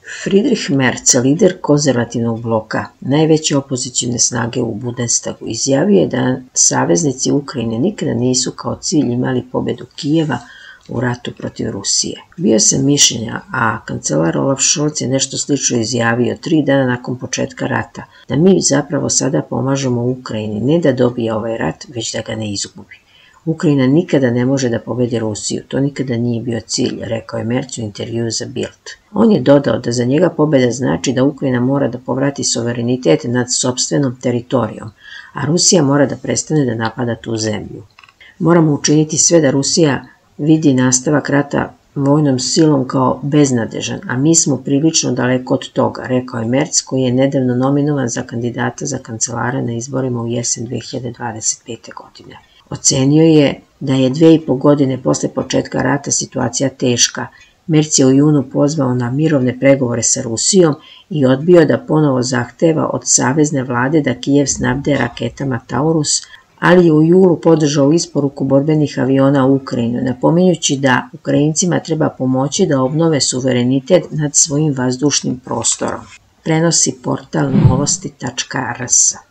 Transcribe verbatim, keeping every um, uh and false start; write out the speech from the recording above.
Friedrich Merz, lider konzervativnog bloka, najveće opozicione snage u Bundestagu, izjavio je da saveznici Ukrajine nikada nisu kao cilj imali pobedu Kijeva u ratu protiv Rusije. Bio sam mišljenja, a kancelar Olaf Scholz je nešto slično izjavio tri dana nakon početka rata, da mi zapravo sada pomažemo Ukrajini ne da dobije ovaj rat, već da ga ne izgubi. Ukrajina nikada ne može da pobedi Rusiju, to nikada nije bio cilj, rekao je Merz u intervjuu za Bild. On je dodao da za njega pobeda znači da Ukrajina mora da povrati suverenitet nad sopstvenom teritorijom, a Rusija mora da prestane da napada tu zemlju. Moramo učiniti sve da Rusija vidi nastavak rata vojnom silom kao beznadežan, a mi smo prilično daleko od toga, rekao je Merz, koji je nedavno nominovan za kandidata za kancelara na izborima u jesen dve hiljade dvadeset pete. godine. Ocenio je da je dve i po godine posle početka rata situacija teška. Merz je u junu pozvao na mirovne pregovore sa Rusijom i odbio da ponovo zahteva od savezne vlade da Kijev snabde raketama Taurus, ali je u julu podržao isporuku borbenih aviona u Ukrajinu, napominjući da Ukrajincima treba pomoći da obnove suverenitet nad svojim vazdušnim prostorom. Prenosi portal novosti tačka rs.